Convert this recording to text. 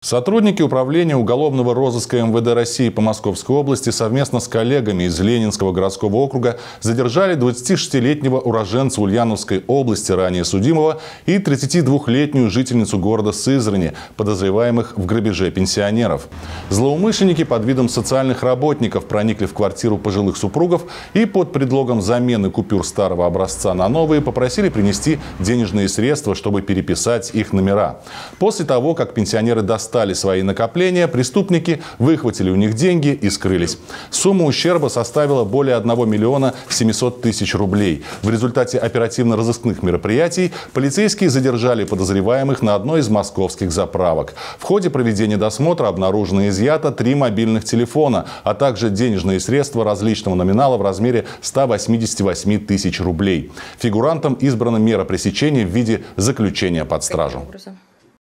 Сотрудники Управления уголовного розыска МВД России по Московской области совместно с коллегами из Ленинского городского округа задержали 26-летнего уроженца Ульяновской области, ранее судимого, и 32-летнюю жительницу города Сызрани, подозреваемых в грабеже пенсионеров. Злоумышленники под видом социальных работников проникли в квартиру пожилых супругов и под предлогом замены купюр старого образца на новые попросили принести денежные средства, чтобы переписать их номера. После того, как пенсионеры достали свои накопления, преступники выхватили у них деньги и скрылись. Сумма ущерба составила более 1 миллиона 700 тысяч рублей. В результате оперативно-розыскных мероприятий полицейские задержали подозреваемых на одной из московских заправок. В ходе проведения досмотра обнаружено и изъято 3 мобильных телефона, а также денежные средства различного номинала в размере 188 тысяч рублей. Фигурантам избрана мера пресечения в виде заключения под стражу.